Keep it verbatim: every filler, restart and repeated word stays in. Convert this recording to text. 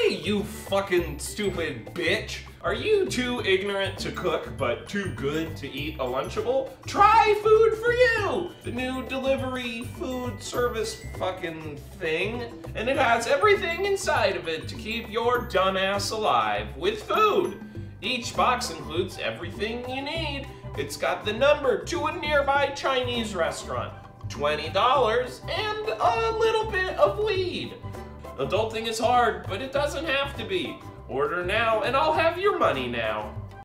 Hey, you fucking stupid bitch. Are you too ignorant to cook, but too good to eat a Lunchable? Try Food for You, the new delivery food service fucking thing. And it has everything inside of it to keep your dumbass alive with food. Each box includes everything you need. It's got the number to a nearby Chinese restaurant, twenty dollars, and a little bit of weed. Adulting is hard, but it doesn't have to be. Order now and I'll have your money now.